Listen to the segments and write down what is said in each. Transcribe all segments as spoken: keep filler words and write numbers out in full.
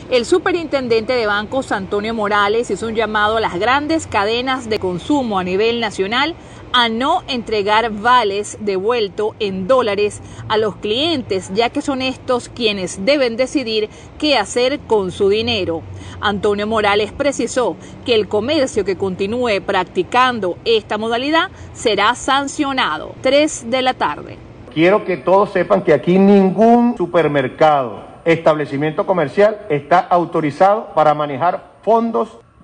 El superintendente de bancos, Antonio Morales, hizo un llamado a las grandes cadenas de consumo a nivel nacional a no entregar vales devueltos en dólares a los clientes, ya que son estos quienes deben decidir qué hacer con su dinero. Antonio Morales precisó que el comercio que continúe practicando esta modalidad será sancionado. tres de la tarde. Quiero que todos sepan que aquí ningún supermercado, establecimiento comercial está autorizado para manejar fondos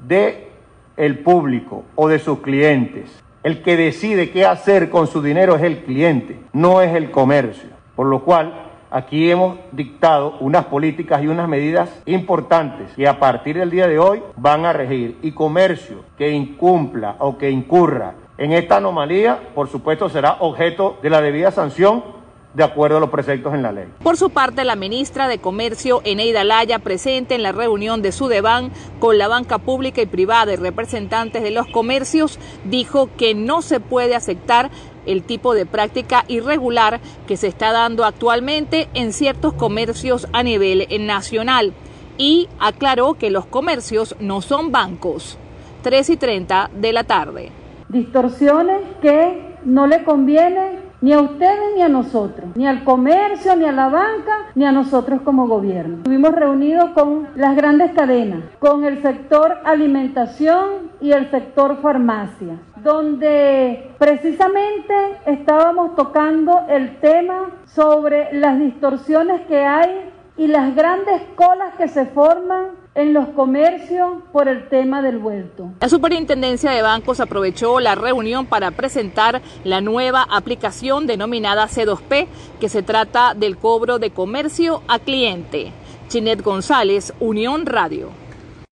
del público o de sus clientes. El que decide qué hacer con su dinero es el cliente, no es el comercio. Por lo cual, aquí hemos dictado unas políticas y unas medidas importantes que a partir del día de hoy van a regir. Y comercio que incumpla o que incurra en esta anomalía, por supuesto, será objeto de la debida sanción de acuerdo a los preceptos en la ley. Por su parte, la ministra de Comercio, Eneida Laya, presente en la reunión de Sudeban con la banca pública y privada y representantes de los comercios, dijo que no se puede aceptar el tipo de práctica irregular que se está dando actualmente en ciertos comercios a nivel nacional y aclaró que los comercios no son bancos. tres y treinta de la tarde. Distorsiones que no le convienen ni a ustedes ni a nosotros, ni al comercio, ni a la banca, ni a nosotros como gobierno. Estuvimos reunidos con las grandes cadenas, con el sector alimentación y el sector farmacia, donde precisamente estábamos tocando el tema sobre las distorsiones que hay y las grandes colas que se forman en los comercios por el tema del vuelto. La Superintendencia de Bancos aprovechó la reunión para presentar la nueva aplicación denominada C dos P, que se trata del cobro de comercio a cliente. Chinet González, Unión Radio.